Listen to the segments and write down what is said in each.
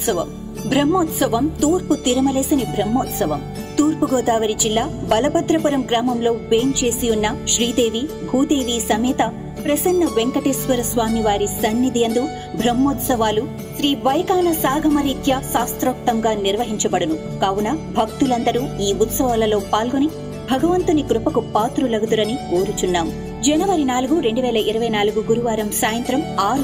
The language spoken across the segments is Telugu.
బ్రహ్మోత్సవం. బ్రహ్మోత్సవం తూర్పు తిరుమలేశని బ్రహ్మోత్సవం. తూర్పుగోదావరి జిల్లా బలభద్రపురం గ్రామంలో వేంచేసి ఉన్న శ్రీదేవి భూదేవి సమేత ప్రసన్న వెంకటేశ్వర స్వామి వారి సన్నిధి యందు బ్రహ్మోత్సవాలు శ్రీ వైఖాన సాగమరీత్యా శాస్త్రోక్తంగా నిర్వహించబడును. కావున భక్తులందరూ ఈ ఉత్సవాలలో పాల్గొని భగవంతుని కృపకు పాత్రులగుదురని కోరుచున్నాం. జనవరి 4, 2024 గురువారం సాయంత్రం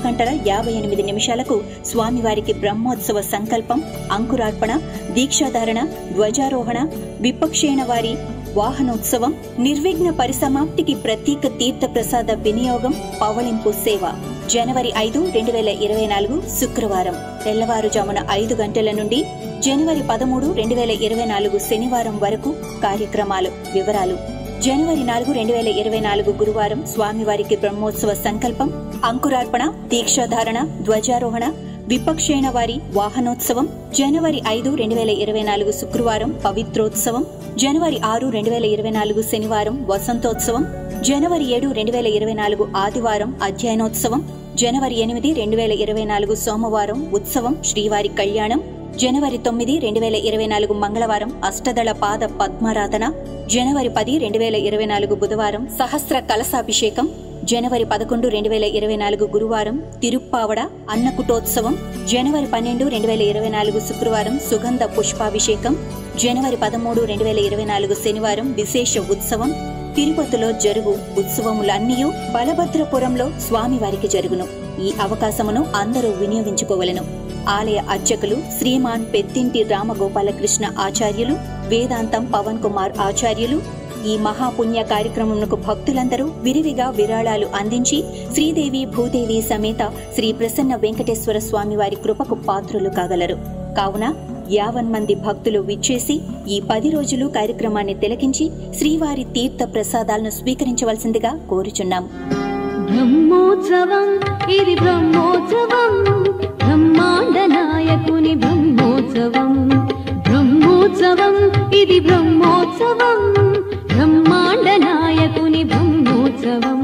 6:58 స్వామివారికి బ్రహ్మోత్సవ సంకల్పం, అంకురార్పణ, దీక్షాధారణ, ధ్వజారోహణ, విపక్షేణ వారి వాహనోత్సవం, నిర్విఘ్న పరిసమాప్తికి ప్రత్యేక తీర్థ ప్రసాద వినియోగం, పవళింపు సేవ. జనవరి 5, 2024 శుక్రవారం తెల్లవారుజామున 5 గంటల నుండి జనవరి 13, 2024 శనివారం వరకు కార్యక్రమాలు. వివరాలు: జనవరి 4, 2024 గురువారం స్వామివారికి బ్రహ్మోత్సవ సంకల్పం, అంకురార్పణ, దీక్షాధారణ, ధ్వజారోహణ, విపక్షేణ వారి వాహనోత్సవం. జనవరి 5, 2024 శుక్రవారం పవిత్రోత్సవం. జనవరి 6, 2024 శనివారం వసంతోత్సవం. జనవరి 7, 2024 ఆదివారం అధ్యయనోత్సవం. జనవరి 8, 2024 సోమవారం ఉత్సవం శ్రీవారి కళ్యాణం. జనవరి 9, 2024 మంగళవారం అష్టదళ పాద పద్మారాధన. జనవరి 10, 2024 బుధవారం సహస్ర కలశాభిషేకం. జనవరి 11, 2024 గురువారం తిరుప్పావడ అన్నకుటోత్సవం. జనవరి 12, 2024 శుక్రవారం సుగంధ పుష్పాభిషేకం. జనవరి 13, 2024 శనివారం విశేష ఉత్సవం. తిరుపతిలో జరుగు ఉత్సవములన్నీయూ బలభద్రపురంలో స్వామివారికి జరుగును. ఈ అవకాశమును అందరూ వినియోగించుకోవలెను. ఆలయ అర్చకులు శ్రీమాన్ పెద్దింటి రామగోపాలకృష్ణ ఆచార్యులు, వేదాంతం పవన్ కుమార్ ఆచార్యులు. ఈ మహాపుణ్య కార్యక్రమమునకు భక్తులందరూ విరివిగా విరాళాలు అందించి శ్రీదేవి భూదేవి సమేత శ్రీ ప్రసన్న వెంకటేశ్వర స్వామి వారి కృపకు పాత్రులు కాగలరు. కావున 50 మంది భక్తులు విచ్చేసి ఈ 10 రోజులు కార్యక్రమాన్ని తిలకించి శ్రీవారి తీర్థ ప్రసాదాలను స్వీకరించవలసిందిగా కోరుచున్నాం. బ్రహ్మోత్సవం ఇది బ్రహ్మోత్సవం, బ్రహ్మాండ నాయకుని బ్రహ్మోత్సవం. బ్రహ్మోత్సవం ఇది బ్రహ్మోత్సవం, బ్రహ్మాండ నాయకుని బ్రహ్మోత్సవం.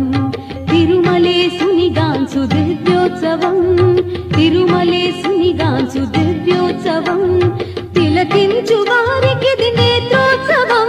తిరుమలేశునిగాంచు దివ్యోత్సవం, తిరుమలేశునిగాంచు దివ్యోత్సవం. తిలకించు వారికి నేత్రోత్సవం.